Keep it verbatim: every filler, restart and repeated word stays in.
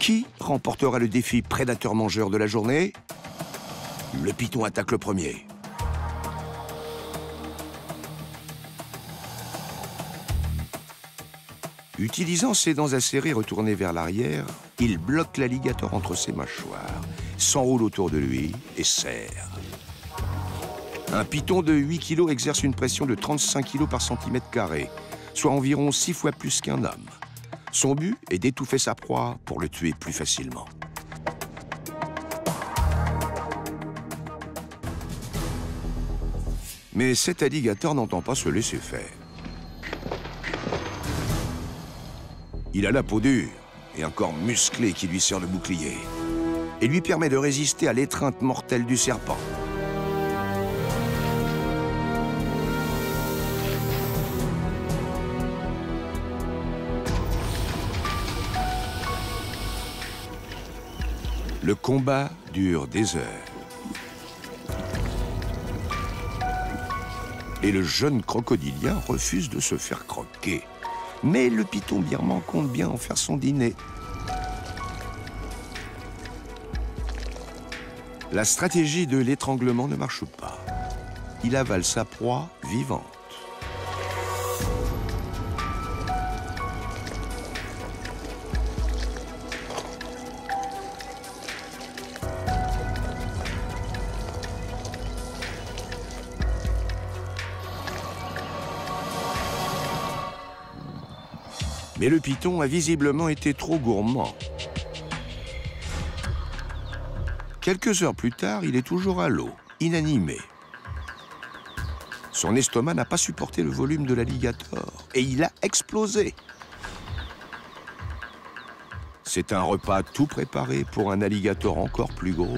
Qui remportera le défi prédateur-mangeur de la journée? Le python attaque le premier. Utilisant ses dents acérées retournées vers l'arrière, il bloque l'alligator entre ses mâchoires, s'enroule autour de lui et serre. Un python de huit kilos exerce une pression de trente-cinq kilos par centimètre carré, soit environ six fois plus qu'un homme. Son but est d'étouffer sa proie pour le tuer plus facilement. Mais cet alligator n'entend pas se laisser faire. Il a la peau dure et un corps musclé qui lui sert de bouclier et lui permet de résister à l'étreinte mortelle du serpent. Le combat dure des heures. Et le jeune crocodilien refuse de se faire croquer. Mais le python birman compte bien en faire son dîner. La stratégie de l'étranglement ne marche pas. Il avale sa proie vivante. Mais le python a visiblement été trop gourmand. Quelques heures plus tard, il est toujours à l'eau, inanimé. Son estomac n'a pas supporté le volume de l'alligator et il a explosé. C'est un repas tout préparé pour un alligator encore plus gros.